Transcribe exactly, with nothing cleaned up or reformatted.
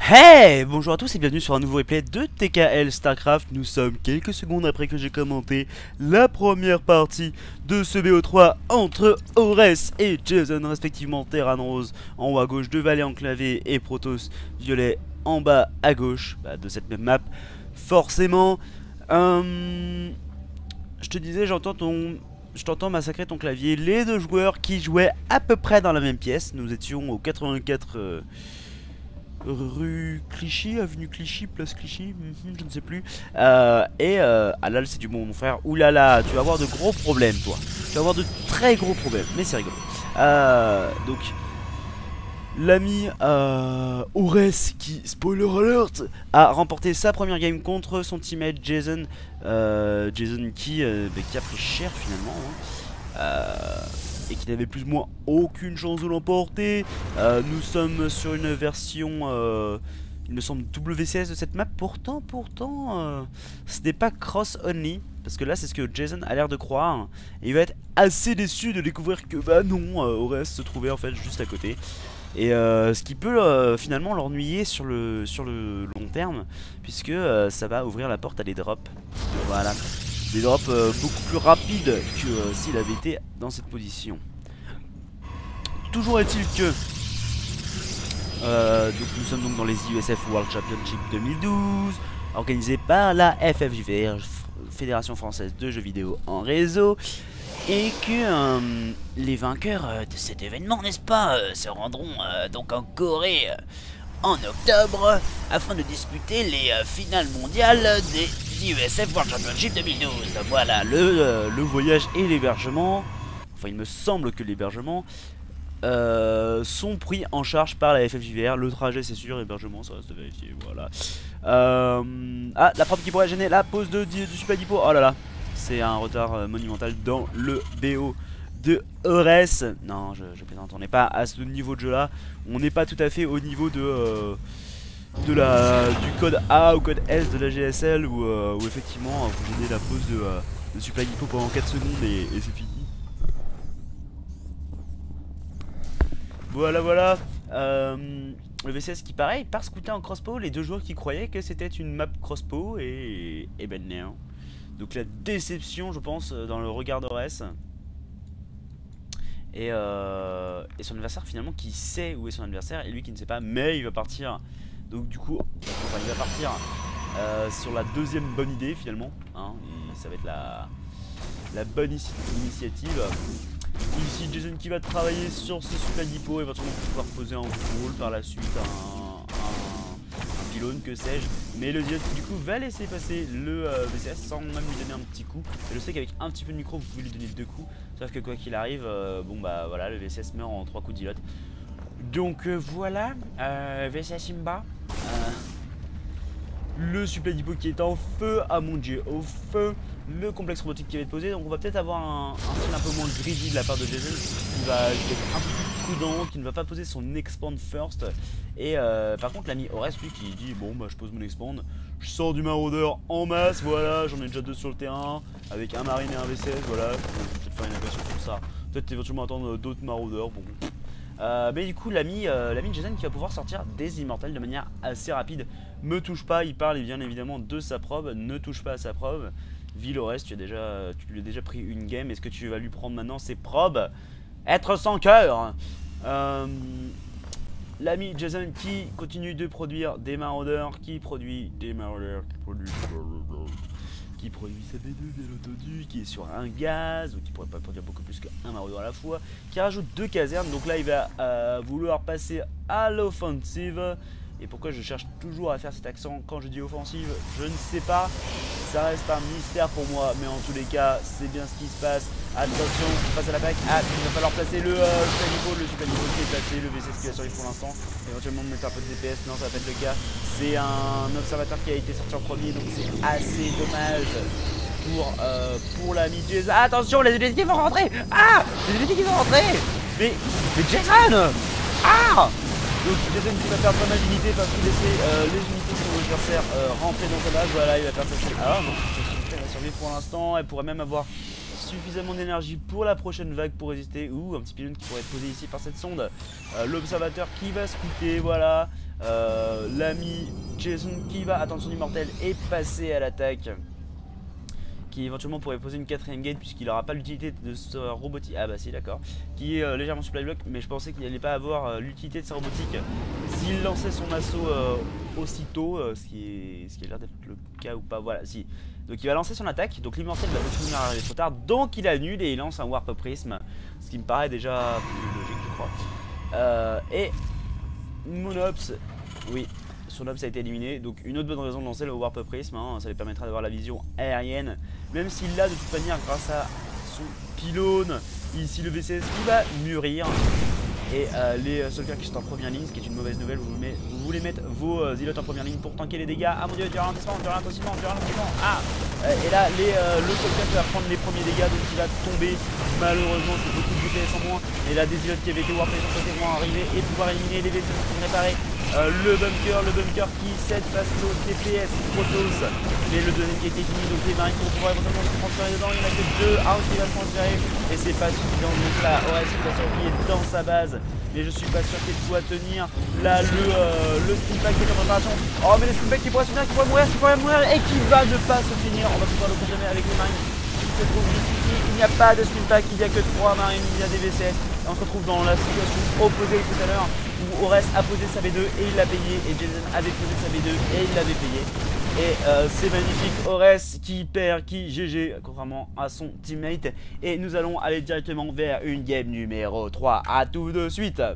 Hey, bonjour à tous et bienvenue sur un nouveau replay de T K L StarCraft. Nous sommes quelques secondes après que j'ai commenté la première partie de ce B O trois entre Ores et Jason, respectivement Terran Rose en haut à gauche, de Valet enclavé et Protoss violet en bas à gauche bah, de cette même map. Forcément, euh, je te disais, j'entends ton... Je t'entends massacrer ton clavier. Les deux joueurs qui jouaient à peu près dans la même pièce. Nous étions au quatre-vingt-quatre... Euh, rue Clichy, avenue Clichy, place Clichy, mm-hmm, je ne sais plus. Euh, et euh, ah là, c'est du bon, mon frère. Oulala, tu vas avoir de gros problèmes, toi. Tu vas avoir de très gros problèmes, mais c'est rigolo. Euh, donc, l'ami euh, Ores, qui, spoiler alert, a remporté sa première game contre son teammate Jason. Euh, Jason qui, euh, bah, qui a pris cher finalement. Hein. Euh, et qui n'avait plus ou moins aucune chance de l'emporter. Euh, nous sommes sur une version, euh, il me semble, W C S de cette map. Pourtant, pourtant, euh, ce n'est pas cross only. Parce que là, c'est ce que Jason a l'air de croire. Et il va être assez déçu de découvrir que, bah non, euh, Ores se trouvait en fait juste à côté. Et euh, ce qui peut euh, finalement l'ennuyer sur le, sur le long terme. Puisque euh, ça va ouvrir la porte à des drops. Voilà. Des drops euh, beaucoup plus rapides que euh, s'il avait été dans cette position. Toujours est-il que euh, donc nous sommes donc dans les I U S F World Championship deux mille douze, organisé par la F F J V R, Fédération Française de Jeux Vidéo en Réseau, et que euh, les vainqueurs euh, de cet événement, n'est-ce pas, euh, se rendront euh, donc en Corée euh, en octobre afin de disputer les euh, finales mondiales des I U S F World Championship deux mille douze. Voilà, le, euh, le voyage et l'hébergement, enfin il me semble que l'hébergement euh, sont pris en charge par la F F J V R. Le trajet c'est sûr, l'hébergement ça reste à vérifier, voilà. Euh, ah, la preuve qui pourrait gêner la pause de, du Super Dippo, oh là là, c'est un retard euh, monumental dans le B O de Ores. Non, je, je plaisante, on n'est pas à ce niveau de jeu là, on n'est pas tout à fait au niveau de... Euh, de la, du code A ou code S de la G S L où, euh, où effectivement vous gênez la pause de, euh, de Supply Depot pendant quatre secondes et, et c'est fini. Voilà voilà. euh, Le V C S qui pareil part scouter en crossbow, les deux joueurs qui croyaient que c'était une map crossbow et, et ben non. Donc la déception je pense dans le regard d'Ores. Et, euh, et son adversaire finalement qui sait où est son adversaire et lui qui ne sait pas, mais il va partir. Donc du coup, enfin, il va partir euh, sur la deuxième bonne idée finalement, hein, et ça va être la, la bonne initiative. Ici Jason qui va travailler sur ce supply depot, éventuellement pour pouvoir poser un wall par la suite, un, un, un pylône, que sais-je. Mais le Diot du coup va laisser passer le euh, V C S sans même lui donner un petit coup. Et je sais qu'avec un petit peu de micro vous pouvez lui donner deux coups, sauf que quoi qu'il arrive, euh, bon bah voilà, le V C S meurt en trois coups d'Ilot. Donc euh, voilà, euh, V C S Imba. Euh, le supply depot qui est en feu, ah mon dieu, au feu, le complexe robotique qui va être posé. Donc on va peut-être avoir un, un style un peu moins greedy de la part de Jason, qui va être un peu plus prudent, qui ne va pas poser son expand first. Et euh, par contre l'ami Ores lui qui dit bon bah je pose mon expand, je sors du maraudeur en masse, voilà, j'en ai déjà deux sur le terrain, avec un marine et un V C S, voilà, je vais peut-être faire une agression comme ça, peut-être éventuellement attendre d'autres maraudeurs, bon. Euh, mais du coup l'ami euh, l'ami Jason qui va pouvoir sortir des immortels de manière assez rapide. Me touche pas, il parle bien évidemment de sa probe, ne touche pas à sa probe. Villores, tu as déjà, tu lui as déjà pris une game, est-ce que tu vas lui prendre maintenant ses probes? Être sans cœur. euh, L'ami Jason qui continue de produire des maraudeurs, qui produit des maraudeurs, qui produit qui produit sa B deux bien entendu, qui est sur un gaz, ou qui pourrait pas produire beaucoup plus qu'un maraudeur à la fois, qui rajoute deux casernes. Donc là il va euh, vouloir passer à l'offensive. Et pourquoi je cherche toujours à faire cet accent quand je dis offensive, je ne sais pas, ça reste un mystère pour moi, mais en tous les cas c'est bien ce qui se passe. Attention, face à l'attaque, ah, il va falloir placer le euh, super niveau, le super niveau qui est placé, le V C S qui va survivre pour l'instant, éventuellement mettre un peu de D P S, non ça va pas être le cas. C'est un observateur qui a été sorti en premier, donc c'est assez dommage pour, euh, pour l'ami Jason. Ah, attention, les unités qui vont rentrer. Ah, les unités qui vont rentrer. Mais, mais Jason. Ah. Donc Jason qui va perdre pas mal d'unités parce qu'il laissait euh, les unités de son adversaire euh, rentrer dans sa base. Voilà, il va perdre sa... Ah non, elle va survivre pour l'instant, elle pourrait même avoir suffisamment d'énergie pour la prochaine vague pour résister. Ou un petit pylône qui pourrait être posé ici par cette sonde. Euh, L'observateur qui va scouter, voilà. Euh, L'ami Jason qui va attendre son immortel et passer à l'attaque. Qui éventuellement pourrait poser une quatrième gate puisqu'il n'aura pas l'utilité de sa robotique. Ah bah si, d'accord. Qui est euh, légèrement supply block, mais je pensais qu'il n'allait pas avoir euh, l'utilité de sa robotique s'il lançait son assaut euh, aussitôt, euh, ce qui est, ce qui a l'air d'être le cas ou pas. Voilà, si. Donc il va lancer son attaque, donc l'immortel va continuer à arriver trop tard, donc il annule et il lance un Warp Prism, ce qui me paraît déjà plus logique, je crois. Euh, et Monops, oui. Son Ops a été éliminé, donc une autre bonne raison de lancer le Warp Prism, hein, ça lui permettra d'avoir la vision aérienne, même s'il l'a de toute manière grâce à son pylône, ici le V C S qui va mûrir, et euh, les soldiers qui sont en première ligne, ce qui est une mauvaise nouvelle, vous, met, vous voulez mettre vos euh, îlots en première ligne pour tanker les dégâts. Ah mon dieu, du ralentissement, du ralentissement, du ralentissement, ah euh, Et là, les, euh, le soldier qui va prendre les premiers dégâts, donc il va tomber, malheureusement c'est beaucoup de D P S en moins, et là des îlots qui avaient été warpés de son côté vont arriver et pouvoir éliminer les V C S qui sont réparés. Euh, le bunker, le bunker qui cède face au T P S Protoss, mais le deuxième qui a été fini, donc les marines vont pouvoir éventuellement se transférer dedans, il n'y en a que deux House qui va se transférer, et c'est pas suffisant, donc là, Ores qui va survivre dans sa base, mais je suis pas sûr qu'il soit tenir, là le, euh, le Skinpack qui est en préparation, oh mais le Skinpack qui pourrait se finir, qui pourrait mourir, qui pourrait mourir, et qui va ne pas se finir, on va pouvoir le confirmer avec les marines qui se trouvent juste ici, il n'y a pas de Skinpack, il n'y a que trois marines, il y a des V C S, et on se retrouve dans la situation opposée tout à l'heure, où Ores a posé sa B deux et il l'a payé, et Jason avait posé sa B deux et il l'avait payé. Et euh, c'est magnifique, Ores qui perd, qui G G, contrairement à son teammate. Et nous allons aller directement vers une game numéro trois. A tout de suite.